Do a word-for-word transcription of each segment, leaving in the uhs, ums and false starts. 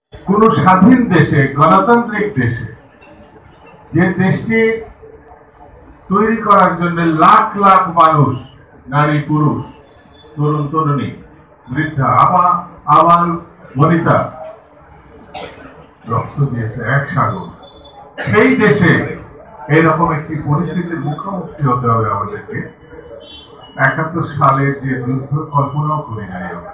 কোন স্বাধীন দেশে, গণতান্ত্রিক দেশে, যে দেশটি তৈরি করার জন্য লাখ লাখ মানুষ, নারী পুরুষ, তরুণ তরুণী, বৃদ্ধা, আবা আবাল বনিতা রক্ত দিয়েছে এক সাগর, সেই দেশে এইরকম একটি পরিস্থিতির মুখোমুখি হতে হবে আমাদেরকে। একাত্তর সালে যে যুদ্ধ কল্পনাও করে নাই আমরা।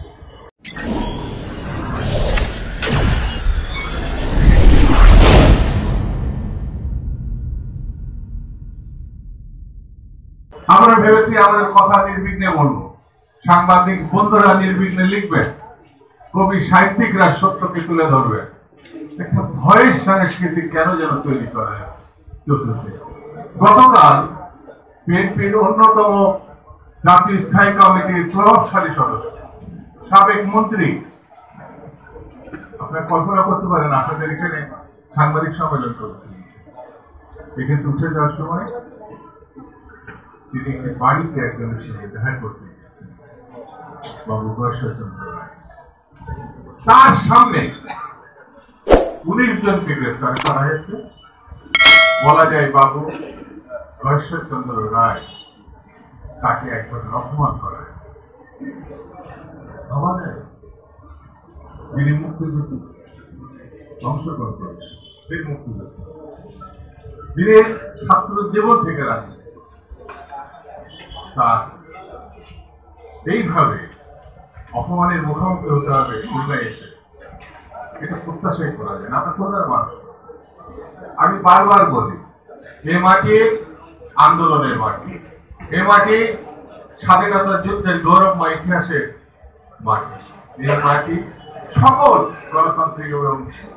আমরা ভেবেছি আমাদের কথা নির্বিঘ্নে বলবো, সাংবাদিক বন্ধুরা নির্বিঘ্নে লিখবেন, কবি সাহিত্যিকরা সত্যকে তুলে ধরবেন। একটা ভয়ের সংস্কৃতি কেন যেন তৈরি করা চলতেছে। গতকাল বিএনপির অন্যতম জাতীয় স্থায়ী কমিটির প্রভাবশালী সদস্য, সাবেক মন্ত্রী, আপনারা কল্পনা করতে পারেন আপনাদের এখানে সাংবাদিক সম্মেলন করছেন, এখানে উঠে যাওয়ার সময় তিনি একটি বাড়িতে একজনের সঙ্গে দেখা করতে গেছেন, বাবু চন্দ্র রায়। তার সামনে উনিশ জনকে গ্রেফতার করা হয়েছে। বলা যায় বাবু চন্দ্র রায় তাকে একবার অপমান করা হয়েছে। যিনি মুক্তিযুদ্ধ অংশগ্রহণ করেছেন, সেই মুক্তিযুদ্ধ যিনি ছাত্র জীবন থেকে রাখেন, তা এইভাবে অপমানের মুখোমুখি হতে হবে খুলনায় এসে, এটা প্রত্যাশাই করা যায় না। আপনার খুলনার মানুষ, আমি বারবার বলি, এ মাটি আন্দোলনের মাটি, এ মাটি স্বাধীনতা যুদ্ধের গৌরবময় ইতিহাসের মাটি, এ মাটি সকল গণতান্ত্রিক এবং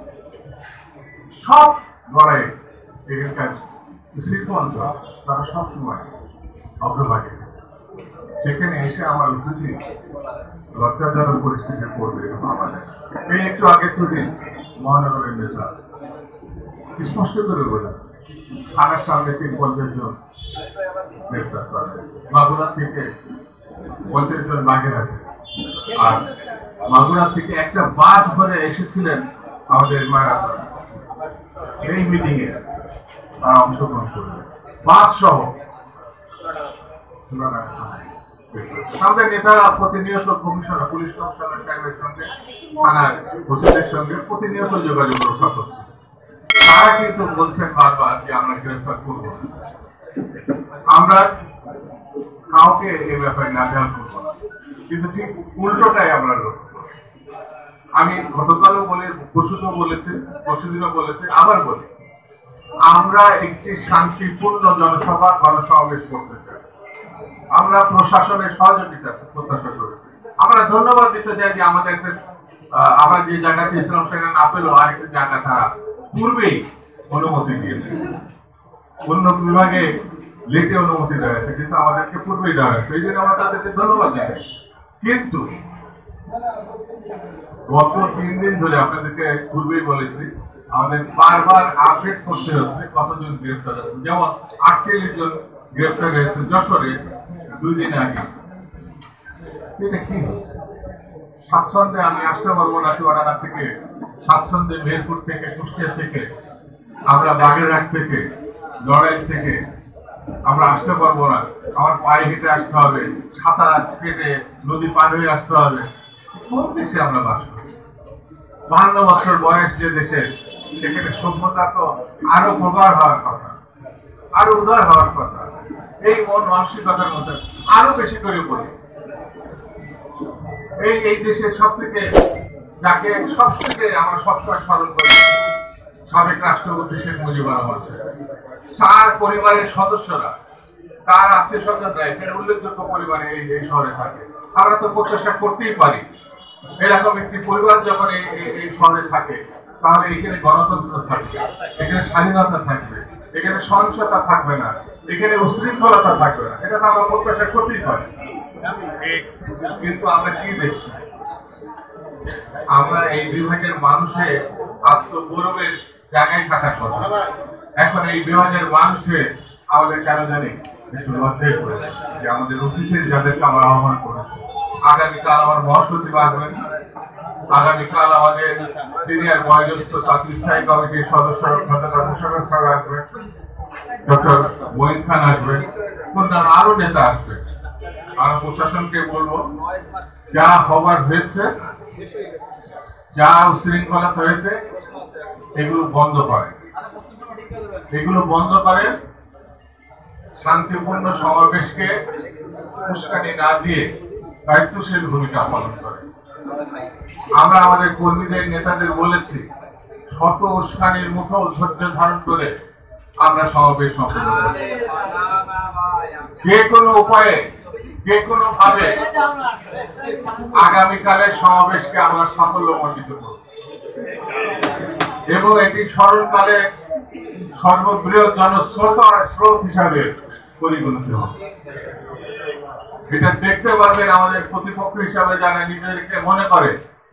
সব লড়াই এখানকার শ্রীপঞ্চ তারা সবসময় অগ্রভাগে। সেখানে এসে আমার উচিত লজ্জাজনক পরিস্থিতি পড়বে আমাদের। এই একটু আগের দুদিন মহানগরের নেতা স্পষ্ট করে বলেছে, থানার সামনে তিন পঞ্চাশ জন গ্রেফতার করা হয়েছে, মাগুরা থেকে পঞ্চাশ জন বাঘের আছে, আর মাগুরা থেকে একটা বাস ভরে এসেছিলেন আমাদের এই মিটিং এ তারা অংশগ্রহণ করবে, বাস সহ। আমাদের নেতারা প্রতিনিয়ত কমিশনার, পুলিশ কমিশনার সাহেবের সঙ্গে, থানার ওসিদের সঙ্গে প্রতিনিয়ত যোগাযোগ রক্ষা করছে। তারা কিন্তু বলছেন বারবার যে আমরা গ্রেফতার করবো, আমরা কাউকে এ ব্যাপারে নাজেহাল করবো না, কিন্তু ঠিক উল্টোটাই আমরা লক্ষ্য করি। আমি গতকালও বলে, পরশুদিনও বলেছি, পরশুদিনও বলেছি, আবার বলি, আমরা একটি শান্তিপূর্ণ জনসভা গণসমাবেশ করতে চাই। আমরা প্রশাসনের সহযোগিতা প্রত্যাশা করেছি। আমরা ধন্যবাদ দিতে চাই যে আমাদের আমরা যে জায়গা চেয়েছিলাম সেখানে না পেলেও আরেকটি জায়গা তারা পূর্বেই অনুমতি দিয়েছে। অন্য বিভাগে লেটে অনুমতি দেওয়া হয়েছে, কিন্তু আমাদেরকে পূর্বেই দেওয়া হয়েছে, এই জন্য আমরা তাদেরকে ধন্যবাদ জানাই। কিন্তু গত তিন দিন ধরে আপনাদেরকে পূর্বেই বলেছি, আমাদের বারবার আপডেট করতে হচ্ছে কতজন গ্রেফতার আছে। যেমন আটচল্লিশ জন গ্রেফতার হয়েছে যশোরে দুই দিন আগে। এটা কি হচ্ছে? স্বাচ্ছন্দ্যে আমি আসতে পারবো না চুয়াডাঙ্গা থেকে, স্বাচ্ছন্দ্যে মেহেরপুর থেকে, কুষ্টিয়া থেকে, আমরা বাগেরহাট থেকে, লড়াই থেকে আমরা আসতে পারবো না, আমার পায়ে হেঁটে আসতে হবে, সাঁতার কেটে নদী পার হয়ে আসতে হবে। কোন দেশে আমরা বাস করছি? বাহান্ন বছর বয়স যে দেশের, সেখানে সভ্যতা তো আরো প্রগাঢ় হওয়ার কথা, আরো উদার হওয়ার কথা। এই মন মানসিকতার মধ্যে আরো বেশি করে পড়ে এই এই দেশের সব থেকে, যাকে সব থেকে আমরা সবসময় স্মরণ করি, সাবেক রাষ্ট্রপতি শেখ মুজিবুর রহমান সাহেব, তার পরিবারের সদস্যরা, তার আত্মীয় স্বজনরা এখানে উল্লেখযোগ্য পরিবারে এই এই শহরে থাকে। আমরা তো প্রত্যাশা করতেই পারি এরকম একটি পরিবার যখন এই শহরে থাকে, তাহলে এখানে গণতন্ত্র থাকবে, এখানে স্বাধীনতা থাকবে, এখানে সহিংসতা থাকবে না, এখানে উশৃঙ্খলতা থাকবে না। এটা তো আমরা প্রত্যাশা করতেই পারি। কিন্তু আমরা কি দেখছি? আমরা এই বিভাগের মানুষের আত্মগৌরবের জায়গায় থাকার কথা, এখন এই বিভাগের মানুষে আমাদের কেন জানি একটু লজ্জায় পড়েছে যে আমাদের অতিথি যাদেরকে আমরা আহ্বান করেছি। আগামীকাল আমার মহাসচিব আসবেন, আগামীকাল আমাদের সিনিয়র বয়োজ্যেষ্ঠ ছাত্রী স্থায়ী কমিটির সদস্য আসবেন, ডক্টর মঈন খান আসবেন, অন্যান্য আরো নেতা আসবেন। আমরা প্রশাসনকে বলবো যা হবার হয়েছে, যা উশৃঙ্খলা হয়েছে এগুলো বন্ধ করে, এগুলো বন্ধ করে শান্তিপূর্ণ সমাবেশকে উস্কানি না দিয়ে দায়িত্বশীল ভূমিকা পালন করে। আমরা আমাদের কর্মীদের নেতাদের বলেছি শত উস্কানির মুখেও ধৈর্য ধারণ করে আমরা সমাবেশ সম্পন্ন করি। যে কোনো উপায়ে যে কোনো ভাবে আগামীকালের সমাবেশকে আমরা সাফল্যমণ্ডিত করব এবং এটি স্মরণকালে সর্ববৃহৎ জনস্রোত স্রোত হিসাবে পরিগণিত হবে। এটা দেখতে পারবেন আমাদের প্রতিপক্ষ হিসাবে যারা নিজেদেরকে মনে করে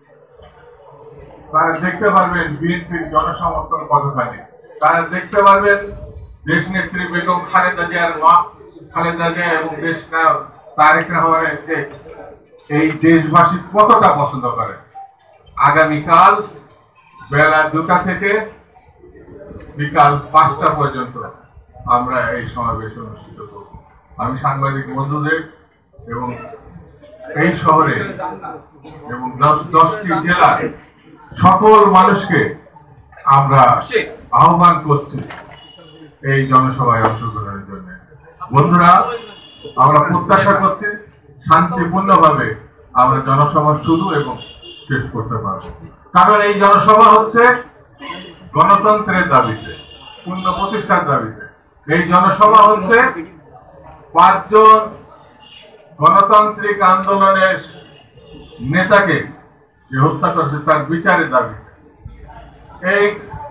তারা দেখতে পারবেন বিএনপির জনসমর্থন কতখানি, তারা দেখতে পারবেন দেশ নেত্রী বেগম খালেদা জিয়ার মা খালেদা জিয়া এবং দেশ নায়ক তারেক রহমানকে এই দেশবাসী কতটা পছন্দ করে। আগামীকাল বেলা দুটা থেকে বিকাল পাঁচটা পর্যন্ত আমরা এই সমাবেশ অনুষ্ঠিত করব। আমি সাংবাদিক বন্ধুদের এবং এই শহরে এবং দশটি জেলার সকল মানুষকে আমরা আহ্বান করছি এই জনসভায় অংশগ্রহণের জন্য। বন্ধুরা, আমরা প্রত্যাশা করছি শান্তিপূর্ণভাবে আমরা জনসভা শুরু এবং শেষ করতে পারব, কারণ এই জনসভা হচ্ছে গণতন্ত্রের দাবিতে, পূর্ণ প্রতিষ্ঠার দাবিতে। এই জনসভা হচ্ছে পাঁচজন গণতান্ত্রিক আন্দোলনের নেতাকে যে হত্যা করেছে তার বিচারের দাবিতে। এই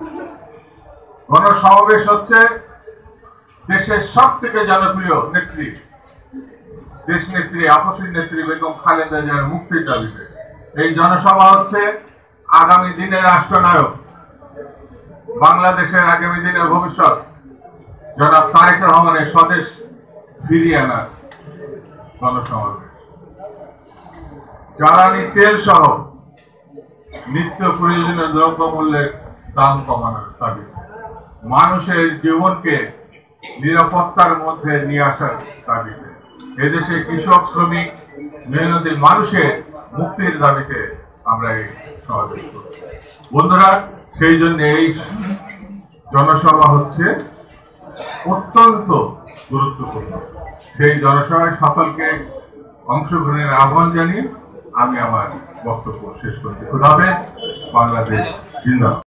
গণসমাবেশ হচ্ছে দেশের সব থেকে জনপ্রিয় নেত্রী দেশ নেত্রী আপসীর নেত্রী বেগম খালেদা জিয়ার মুক্তির দাবিতে। এই জনসভা হচ্ছে আগামী দিনের রাষ্ট্রনায়ক, বাংলাদেশের আগামী দিনের ভবিষ্যৎ জনাব তারেক রহমানের স্বদেশ ফিরিয়ে আনার গণসমাবেশ। জ্বালানি তেল সহ নিত্য প্রয়োজনীয় দ্রব্যমূল্যের দাম কমানোর দাবিতে, মানুষের জীবনকে নিরাপত্তার মধ্যে নিয়ে আসার দাবিতে, এদেশে কৃষক শ্রমিক মেহনতি মানুষের মুক্তির দাবিতে আমরা এই সমাবেশ করি। বন্ধুরা, সেই জন্য এই জনসভা হচ্ছে অত্যন্ত গুরুত্বপূর্ণ। সেই জনসভায় সকলকে অংশগ্রহণের আহ্বান জানিয়ে আমি আমার বক্তব্য শেষ করছি। খোদা হাফেজ। বাংলাদেশ জিন্দাবাদ।